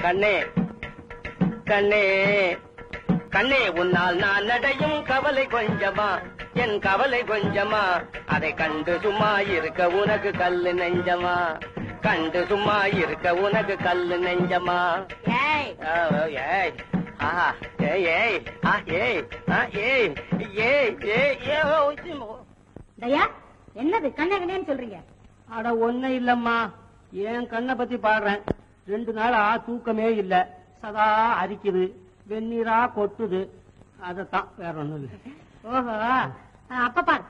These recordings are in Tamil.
கண்ணே கண்ணே கண்ணே உன்னால் நான் நடையும் கவலை கொஞ்சமா, என் கவலை கொஞ்சமா, அதை கண்டு சும்மா இருக்க உனக்கு கல்லு நெஞ்சமா, கண்டு சும்மா இருக்க உனக்கு கல்லு நெஞ்சமா. என்னது கண்ணே கண்ணேன்னு சொல்றீங்க? அட ஒண்ணு இல்லம்மா, என் கண்ணை பத்தி பாடுறேன். 2 நாளா தூக்கமே இல்ல, சதா அரிக்குது, வெந்நீரா கொட்டுது, அதத்தான், வேற ஒண்ணும் இல்ல. ஓஹோ, அப்ப பாரு.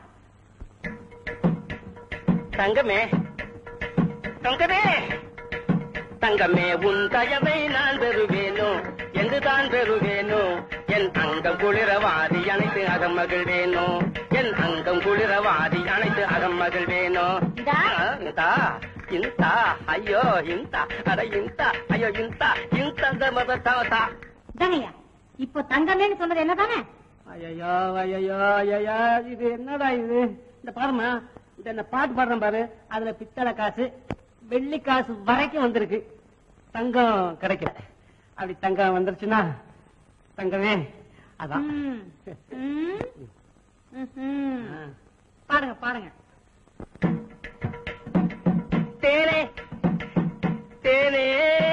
தங்கமே தங்கமே தங்கமே உன் தயவை நான் பெறுவேனோ, என்றுதான் பெறுவேனோ, என் அங்கம் குளிரவாதி அனைத்து அகம் மகிழ்வேனோ, என் அங்கம் குளிரவாதி அனைத்து அகம் மகிழ்வேனோ. ಇಂತ ಅಯ್ಯೋ ಇಂತ ಅಡ ಇಂತ ಅಯ್ಯೋ ಇಂತ ಇಂತ ಮதா. இப்போ தங்கமேன்னு சொன்னது என்னதானே? ஐயோ ஐயோ ஐயா, இது என்னடா இது? இந்த பாருமா, இந்த பாட்டு பாடுறேன் பாரு, அதுல பித்தளை காசு வெள்ளி காசு வரைக்கும் வந்திருக்கு, தங்கம் கிடைக்கல. அப்படி தங்கம் வந்துருச்சுன்னா தங்கமே அதான். பாருங்க பாருங்க. தேனே தேனே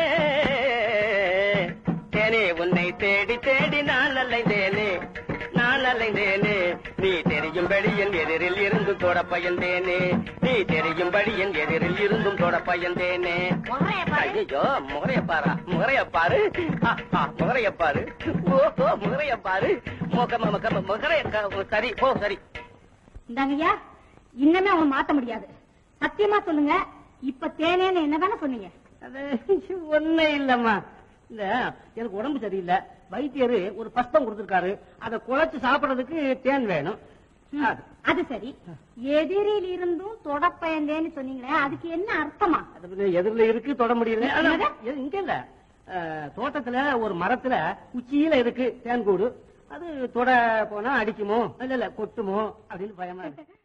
தேனே உன்னை தேடி தேடி நான் அலைந்தேனே, நான் அலைந்தேனே, நீ தெரியும்படி என் எதிரில் இருந்தும் தொட பயந்தேனே, நீ தெரியும்படி என் எதிரில் இருந்தும் தொட பயந்தேனே. ஐயோ முகரையப்பாரா, முகரையப்பாரு, முகரையப்பாரு, ஓஹோ முகரையப்பாரு, முகரைய சரி போ சரி. இந்தாங்கய்யா, இன்னமே அவன் மாத்த முடியாது, சத்தியமா சொல்லுங்க. இப்ப தேனேன்னு என்னதானே சொன்னீங்க? அது ஒண்ணே இல்லம்மா, இல்ல எனக்கு உடம்பு சரியில்லை, வைத்தியரு ஒரு பஸ்தம் கொடுத்திருக்காரு, அதை குழைச்சு சாப்பிடறதுக்கு தேன் வேணும். அது சரி, எதிரில் இருந்தும் தொட பயந்தேன்னு சொன்னீங்களே, அதுக்கு என்ன அர்த்தமா? எதிரில இருக்கு, தொட முடியல. இங்க இல்ல, தோட்டத்துல ஒரு மரத்துல உச்சியில இருக்கு தேன் கூடு, அது தொட போனா அடிக்குமோ இல்ல கொட்டுமோ அப்படின்னு பயமா இருக்கு.